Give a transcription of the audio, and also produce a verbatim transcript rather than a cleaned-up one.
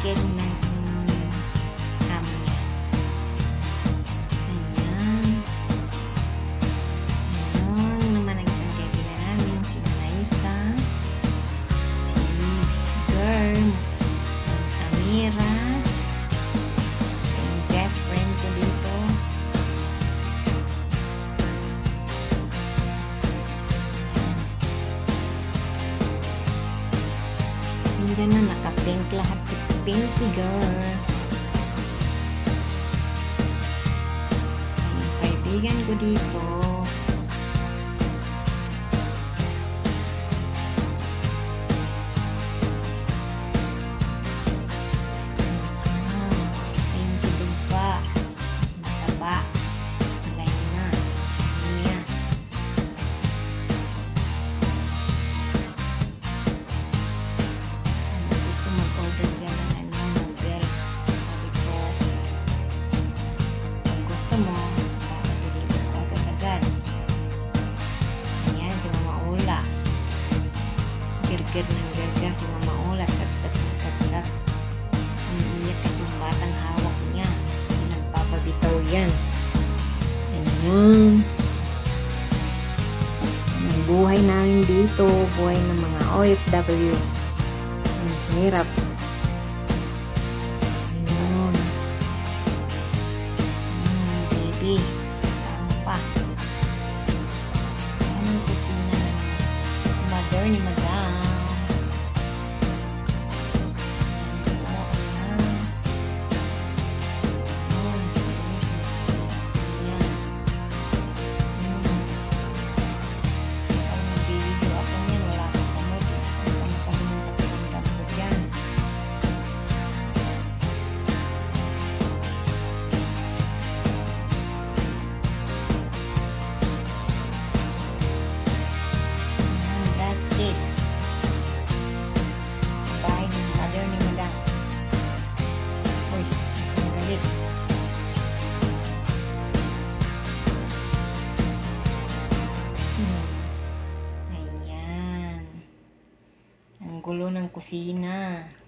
naked ng cam niya. Ayan. Ayan naman ang isang kaibigan namin, si Naisa, si Girl, Amira, yung best friend ko dito. Diyan na naka-pink lahat, pinky girl. Ang kaibigan ko dito. Pinky dupa. Mataba. Lay na. Niya. Mo, papabili mo agad-agad. Ayan, si Mama Ula. Girgir ng girgir si Mama Ula. Sat-sat-sat-sat. Umiiyak at yung batang hawak niya. Nagpapabitaw yan. Ayan. Ang buhay namin dito, buhay ng mga O F W. Ang hirap. Saan pa? Ayan ang kusina ng mother ni Madam. Ayan. Ayan. Ayan. Parang nag-video ako niyan. Wala akong sa mood. Sama-sama yung pakiramdam ko dyan. Ayan. Ang gulo ng kusina.